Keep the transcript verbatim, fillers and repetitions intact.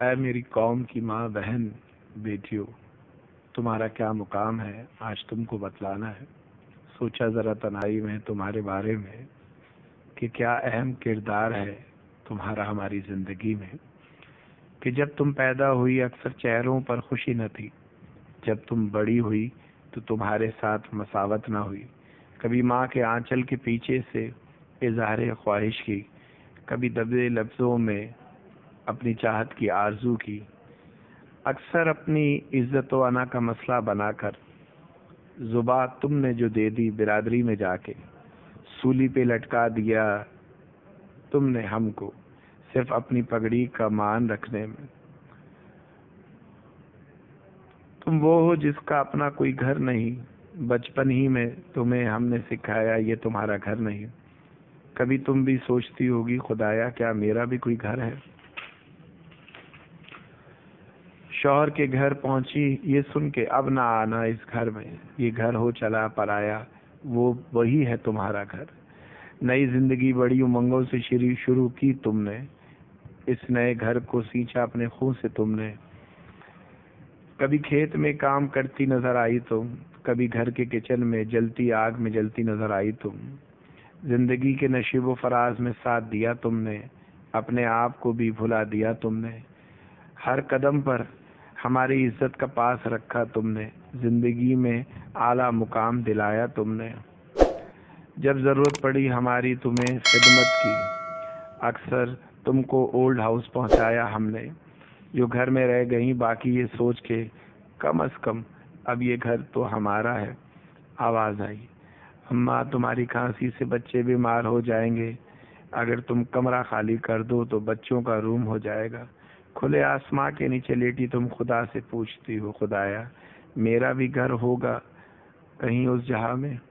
اے میری قوم کی ماں بہن بیٹیوں، تمہارا کیا مقام ہے آج تم کو بتلانا ہے۔ سوچا ذرا تنہائی میں تمہارے بارے میں کہ کیا اہم کردار ہے تمہارا ہماری زندگی میں، کہ جب تم پیدا ہوئی اکثر چہروں پر خوشی نہ تھی، جب تم بڑی ہوئی تو تمہارے ساتھ مساوت نہ ہوئی، کبھی ماں کے آنچل کے پیچھے سے اظہار خواہش کی، کبھی دبے لفظوں میں اپنی چاہت کی آرزو کی، اکثر اپنی عزت و انا کا مسئلہ بنا کر زباں تم نے جو دے دی برادری میں جا کے، سولی پہ لٹکا دیا تم نے ہم کو صرف اپنی پگڑی کا مان رکھنے میں۔ تم وہ ہو جس کا اپنا کوئی گھر نہیں، بچپن ہی میں تمہیں ہم نے سکھایا یہ تمہارا گھر نہیں۔ کبھی تم بھی سوچتی ہوگی خدایا کیا میرا بھی کوئی گھر ہے؟ شوہر کے گھر پہنچی یہ سن کے اب نہ آنا اس گھر میں، یہ گھر ہو چلا پرایا، وہ وہی ہے تمہارا گھر۔ نئی زندگی بڑی امنگوں سے شروع کی تم نے، اس نئے گھر کو سینچا اپنے خون سے تم نے۔ کبھی کھیت میں کام کرتی نظر آئی تم، کبھی گھر کے کچن میں جلتی آگ میں جلتی نظر آئی تم۔ زندگی کے نشیب و فراز میں ساتھ دیا تم نے، اپنے آپ کو بھی بھلا دیا تم نے۔ ہر قدم پر ہماری عزت کا پاس رکھا تم نے، زندگی میں اعلیٰ مقام دلایا تم نے۔ جب ضرورت پڑی ہماری تمہیں خدمت کی، اکثر تم کو اولڈ ہاؤس پہنچایا ہم نے۔ جو گھر میں رہ گئی باقی یہ سوچ کے کم از کم اب یہ گھر تو ہمارا ہے۔ آواز آئی، اماں تمہاری کھانسی سے بچے بیمار ہو جائیں گے، اگر تم کمرہ خالی کر دو تو بچوں کا روم ہو جائے گا۔ کھلے آسماں کے نیچے لیٹی تم خدا سے پوچھتی ہو خدایا میرا بھی گھر ہوگا کہیں اس جہاں میں۔